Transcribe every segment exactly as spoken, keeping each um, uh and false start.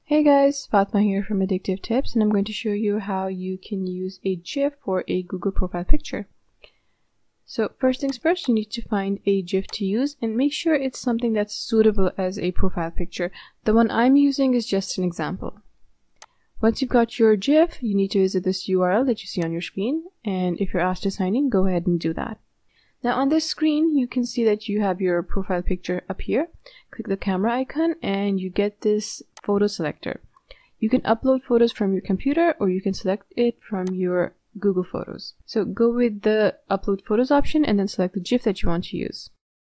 Hey guys, Fatma here from Addictive Tips, and I'm going to show you how you can use a GIF for a Google profile picture. So first things first, you need to find a GIF to use and make sure it's something that's suitable as a profile picture. The one I'm using is just an example. Once you've got your GIF, you need to visit this U R L that you see on your screen, and if you're asked to sign in, go ahead and do that. Now on this screen, you can see that you have your profile picture up here. Click the camera icon and you get this photo selector. You can upload photos from your computer or you can select it from your Google Photos. So go with the upload photos option and then select the GIF that you want to use.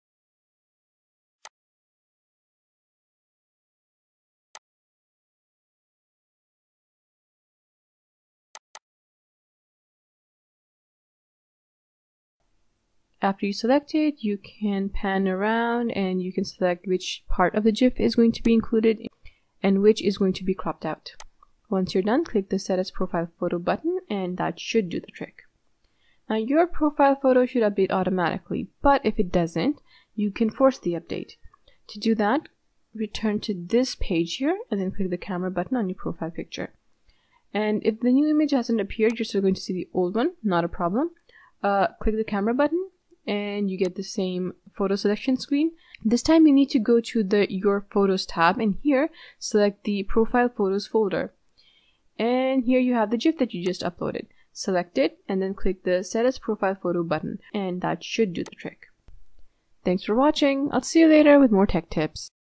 After you select it, you can pan around and you can select which part of the GIF is going to be included and which is going to be cropped out. Once you're done, click the Set as Profile Photo button and that should do the trick. Now your profile photo should update automatically, but if it doesn't, you can force the update. To do that, return to this page here and then click the camera button on your profile picture. And if the new image hasn't appeared, you're still going to see the old one, not a problem. Uh, click the camera button and you get the same photo selection screen. This time you need to go to the Your Photos tab and here select the Profile Photos folder. And here you have the GIF that you just uploaded. Select it and then click the Set as Profile Photo button and that should do the trick. Thanks for watching. I'll see you later with more tech tips.